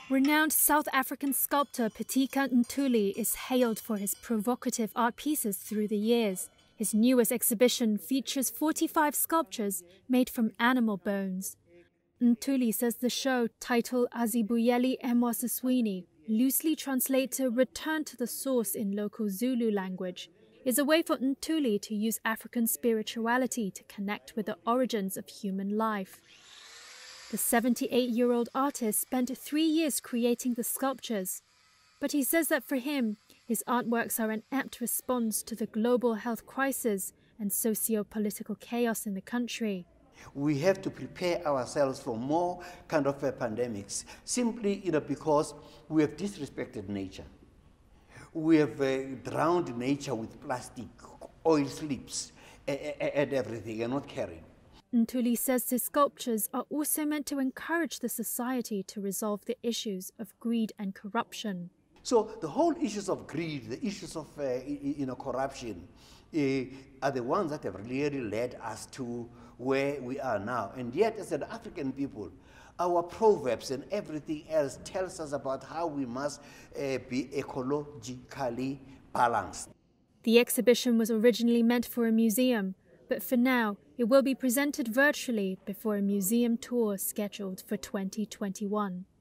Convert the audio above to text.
Renowned South African sculptor Pitika Ntuli is hailed for his provocative art pieces through the years. His newest exhibition features 45 sculptures made from animal bones. Ntuli says the show, titled Azibuyeli Emwasiswini, loosely translates to Return to the Source in local Zulu language, is a way for Ntuli to use African spirituality to connect with the origins of human life. The 78-year-old artist spent 3 years creating the sculptures, but he says that for him, his artworks are an apt response to the global health crisis and socio-political chaos in the country. We have to prepare ourselves for more kind of pandemics, simply because we have disrespected nature. We have drowned nature with plastic, oil slips, and everything, and not caring. Ntuli says his sculptures are also meant to encourage the society to resolve the issues of greed and corruption. So the whole issues of greed, the issues of corruption, are the ones that have really led us to where we are now. And yet, as an African people, our proverbs and everything else tells us about how we must be ecologically balanced. The exhibition was originally meant for a museum, but for now, it will be presented virtually before a museum tour scheduled for 2021.